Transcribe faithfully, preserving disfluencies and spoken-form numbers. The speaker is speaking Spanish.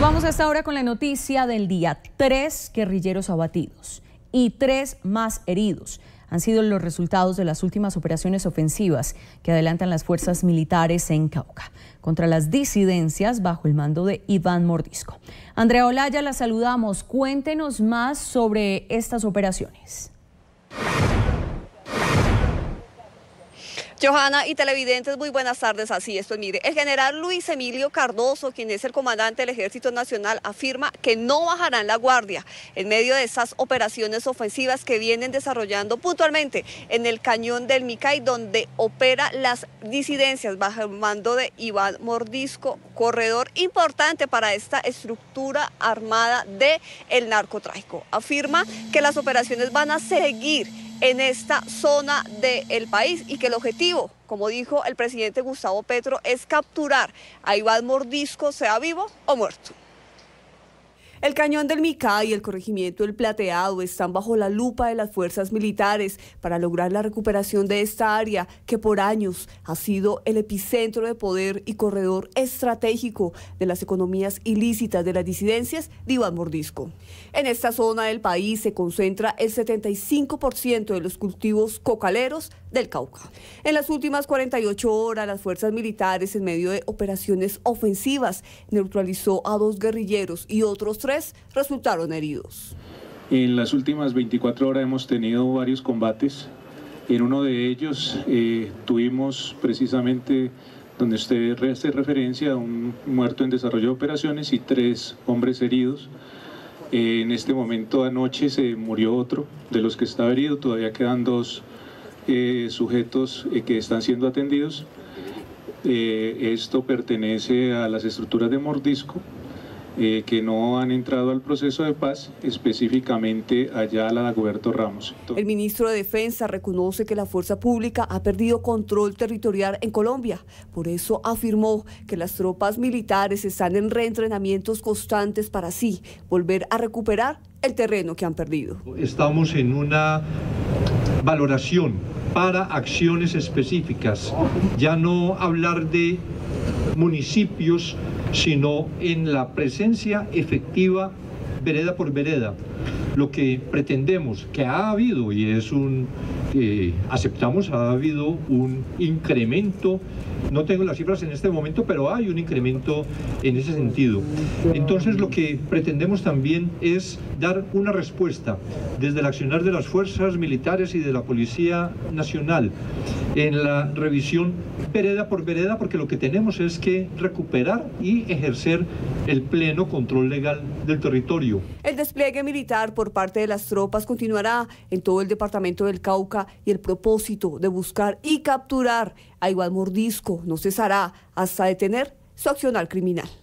Vamos hasta ahora con la noticia del día. Tres guerrilleros abatidos y tres más heridos han sido los resultados de las últimas operaciones ofensivas que adelantan las fuerzas militares en Cauca contra las disidencias bajo el mando de Iván Mordisco. Andrea Olaya, la saludamos. Cuéntenos más sobre estas operaciones. Johanna y televidentes, muy buenas tardes. Así es, pues mire, el general Luis Emilio Cardoso, quien es el comandante del Ejército Nacional, afirma que no bajarán la guardia en medio de esas operaciones ofensivas que vienen desarrollando puntualmente en el Cañón del Micay, donde opera las disidencias bajo el mando de Iván Mordisco, corredor importante para esta estructura armada del narcotráfico. Afirma que las operaciones van a seguir en esta zona del país y que el objetivo, como dijo el presidente Gustavo Petro, es capturar a Iván Mordisco, sea vivo o muerto. El Cañón del Micay y el corregimiento del Plateado están bajo la lupa de las fuerzas militares para lograr la recuperación de esta área que por años ha sido el epicentro de poder y corredor estratégico de las economías ilícitas de las disidencias de Iván Mordisco. En esta zona del país se concentra el setenta y cinco por ciento de los cultivos cocaleros del Cauca. En las últimas cuarenta y ocho horas, las fuerzas militares, en medio de operaciones ofensivas, neutralizó a dos guerrilleros y otros tres resultaron heridos. En las últimas veinticuatro horas hemos tenido varios combates. En uno de ellos eh, tuvimos precisamente, donde usted hace referencia, a un muerto en desarrollo de operaciones y tres hombres heridos. Eh, en este momento anoche se murió otro de los que estaba herido, todavía quedan dos eh, sujetos eh, que están siendo atendidos. Eh, esto pertenece a las estructuras de Mordisco, Eh, que no han entrado al proceso de paz, específicamente allá a la Dagoberto Ramos. El ministro de Defensa reconoce que la fuerza pública ha perdido control territorial en Colombia. Por eso afirmó que las tropas militares están en reentrenamientos constantes para así volver a recuperar el terreno que han perdido. Estamos en una valoración para acciones específicas, ya no hablar de municipios, sino en la presencia efectiva vereda por vereda. Lo que pretendemos, que ha habido, y es un, eh, aceptamos, ha habido un incremento, no tengo las cifras en este momento, pero hay un incremento en ese sentido. Entonces lo que pretendemos también es dar una respuesta desde el accionar de las fuerzas militares y de la Policía Nacional en la revisión vereda por vereda, porque lo que tenemos es que recuperar y ejercer el pleno control legal del territorio. El despliegue militar por parte de las tropas continuará en todo el departamento del Cauca y el propósito de buscar y capturar a Iván Mordisco no cesará hasta detener su accionar criminal.